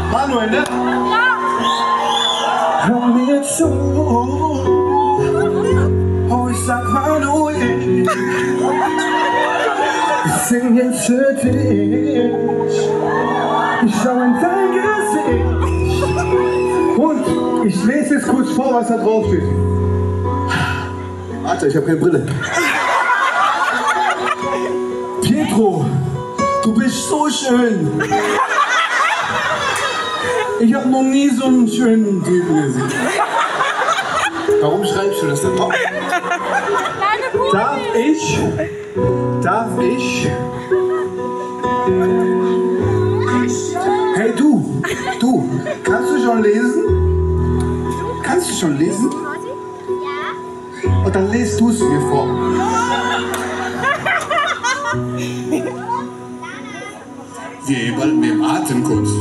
Manuel, ne? Ja. Hör mir zu. Oh, ich sag Manuel. Ich sing jetzt für dich. Ich schau in dein Gesicht. Und ich lese jetzt kurz vor, was da drauf steht. Alter, ich hab keine Brille. Pietro, du bist so schön. Ich hab noch nie so einen schönen Typen gesehen. Warum schreibst du das denn drauf? Darf ich? Hey du, kannst du schon lesen? Kannst du schon lesen? Ja. Und dann lest du es mir vor. Wir bald mit dem Atem kurz.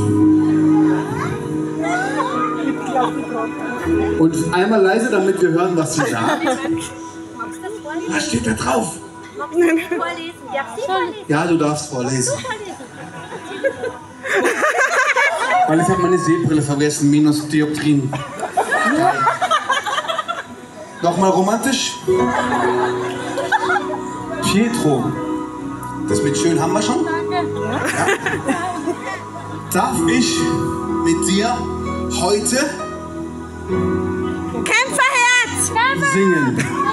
Und einmal leise, damit wir hören, was sie sagt. Was steht da drauf? Vorlesen. Darf sie vorlesen? Ja, du darfst vorlesen. Weil ich habe meine Sehbrille vergessen, minus Dioptrien. Nochmal romantisch. Pietro. Das mit schön haben wir schon? Ja. Darf ich mit dir heute Kämpferherz! singen?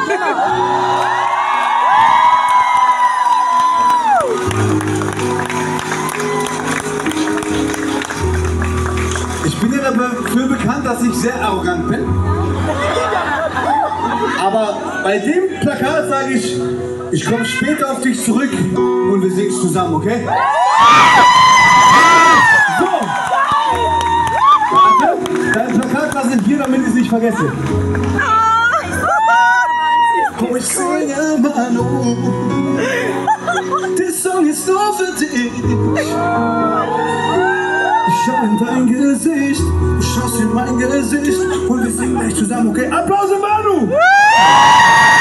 Ich bin ja dafür bekannt, dass ich sehr arrogant bin. Aber bei dem Plakat sage ich komme später auf dich zurück und wir singen zusammen, okay? So! Warte, dein Plakat lasse ich hier, damit ich es nicht vergesse. Oh, ich singe, Manu. Der Song ist nur für dich. Ich schau in dein Gesicht, du schaust in mein Gesicht und wir singen gleich zusammen, okay? Applaus, Manu!